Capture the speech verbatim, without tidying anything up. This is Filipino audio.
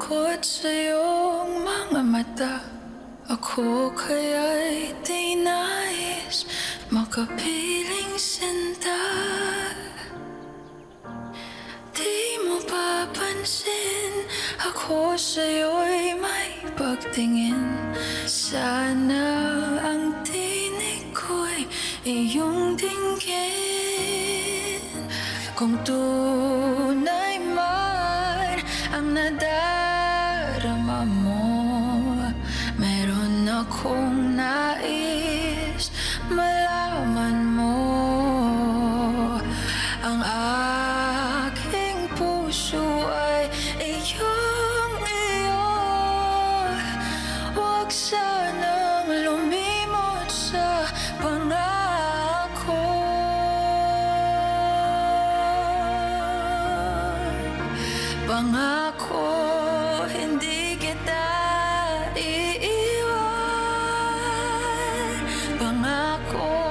malungkot sa iyong mga mata. Ako kaya'y di nais makapiling sinta. Di mo papansin, ako sa'yo'y may pagtingin. Sana ang tinig ko'y iyong dinggin. Kung tunay man ang nadarama mo, meron akong nais malaman mo. Ang aking puso ay iyong-iyo. Huwag sanang lumimot sa pangako. Pangako, hindi kita iiwan. Pangako,